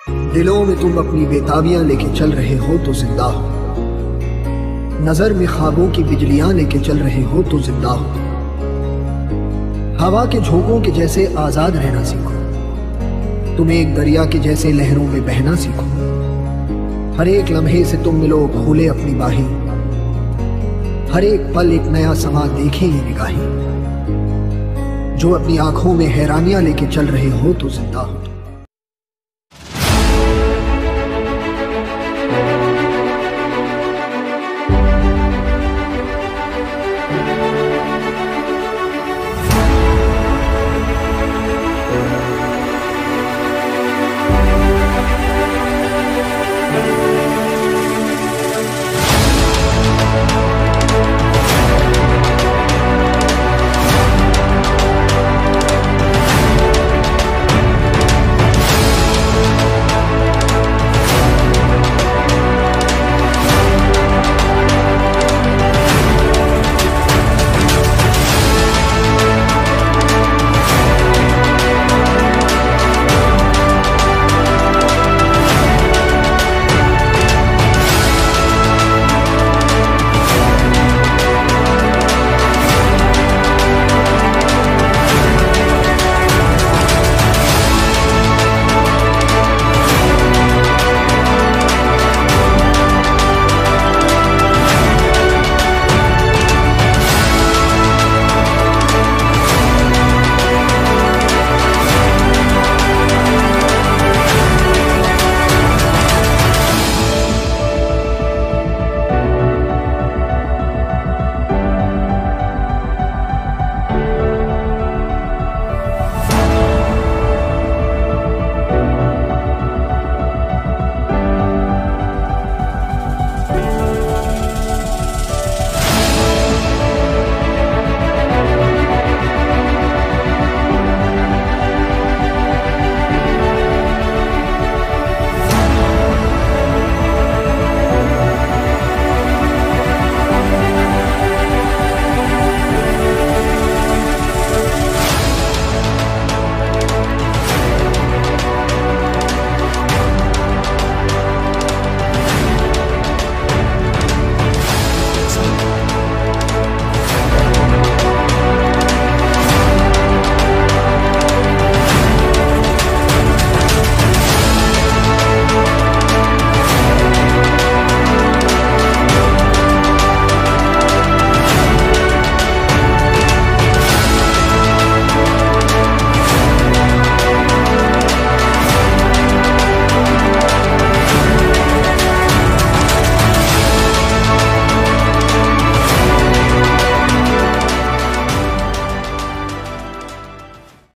दिलों में तुम अपनी बेताबियां लेके चल रहे हो तो जिंदा हो, नजर में ख्वाबों की बिजलियां लेके चल रहे हो तो जिंदा हो। हवा के झोंकों के जैसे आजाद रहना सीखो, तुम एक दरिया के जैसे लहरों में बहना सीखो। हर एक लम्हे से तुम मिलो खोले अपनी बाहें, हर एक पल एक नया समा देखें ये निगाहें। जो अपनी आंखों में हैरानियां लेके चल रहे हो तो जिंदा हो।